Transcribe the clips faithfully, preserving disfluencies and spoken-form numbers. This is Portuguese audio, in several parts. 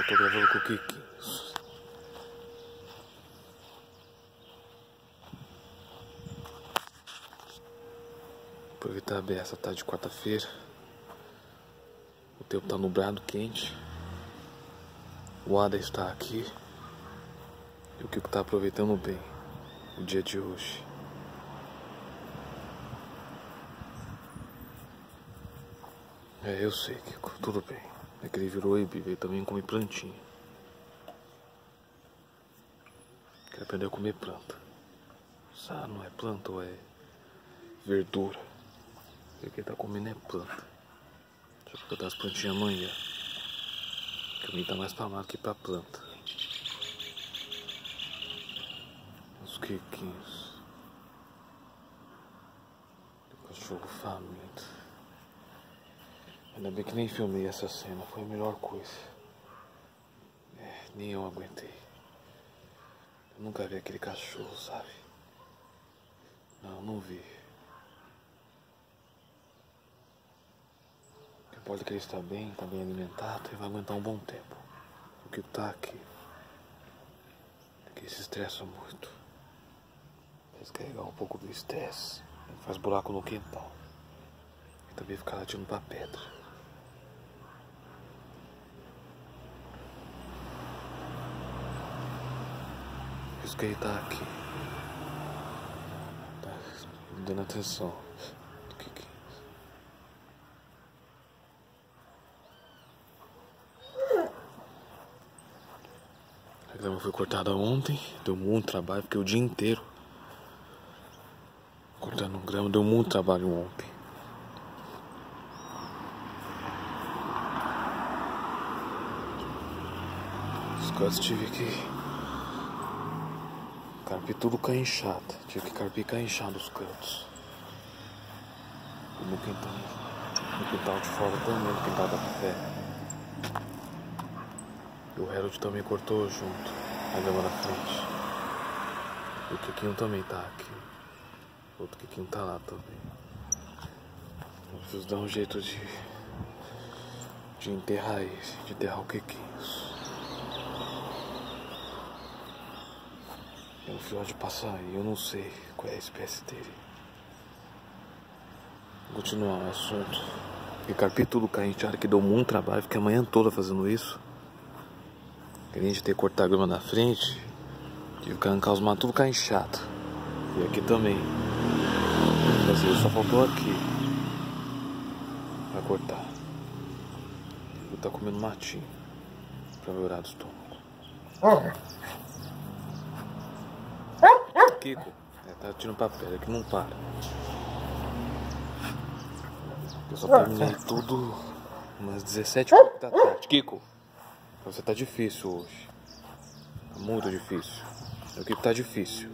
tô gravando com o Kikinhos. Aproveitar a beça, tá de quarta-feira. O tempo tá nublado, quente. O Ada está aqui. E o Kiko tá aproveitando bem o dia de hoje. É, eu sei, Kiko, tudo bem. É que ele virou e veio também comer plantinha. Quer aprender a comer planta. Sabe, não é planta ou é verdura. O que ele tá comendo é planta. Deixa eu botar as plantinhas amanhã. Que o mim tá mais pra mato que pra planta. Os Kikinhos. O cachorro faminto. Ainda bem que nem filmei essa cena. Foi a melhor coisa. É, nem eu aguentei. Eu nunca vi aquele cachorro, sabe? Não, não vi. Pode que ele está bem, está bem alimentado e vai aguentar um bom tempo. O que tá aqui é que ele se estressa muito. Descarregar um pouco do estresse. Ele faz buraco no quintal. E também fica latindo pra pedra. Por isso que ele tá aqui. Tá dando atenção do que que a grama foi cortada ontem, deu muito trabalho, fiquei o dia inteiro cortando grama, deu muito trabalho ontem. Os cantos tive que carpir tudo cainchado, tive que carpir cainchado os cantos. E no quintal, no quintal de fora também, no quintal da pé. E o Harold também cortou junto, a grama na frente. E o Kikinho também tá aqui. O outro Kikinho tá lá também. Eu preciso dar um jeito de de enterrar esse, de enterrar o Kikinhos. É um filhote de passarinho, eu não sei qual é a espécie dele. Vou continuar o assunto. E carpir tudo cainchado, que deu muito trabalho, fiquei a manhã toda fazendo isso. Além de ter cortado a grama na frente, tive que arrancar os matos tudo cainchado. E aqui também. Quer dizer, só faltou aqui pra cortar. Vou estar comendo matinho pra melhorar do estômago. Kiko, é, tá tirando papel, é que não para. Eu só terminei tudo umas dezessete da tarde. Kiko, você tá difícil hoje. Tá muito difícil. O Kiko tá difícil.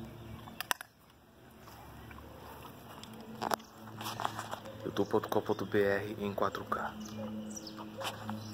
youtube ponto com ponto br em quatro K.